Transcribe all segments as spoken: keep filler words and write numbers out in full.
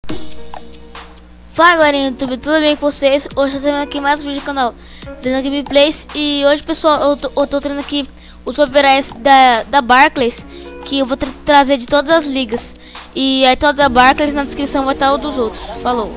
Fala galerinha do YouTube, tudo bem com vocês? Hoje eu tô trazendo aqui mais um vídeo do canal Liga B B V A. E hoje, pessoal, eu tô, eu tô trazendo aqui os overalls da, da Barclays, que eu vou tra trazer de todas as ligas. E aí toda da Barclays, na descrição vai estar o dos outros. Falou!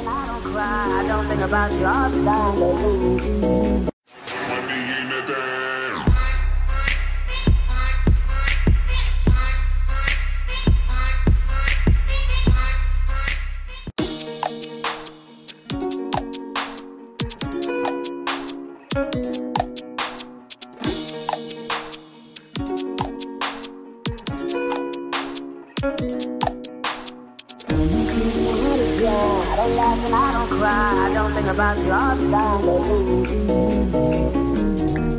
I don't think about you all the time.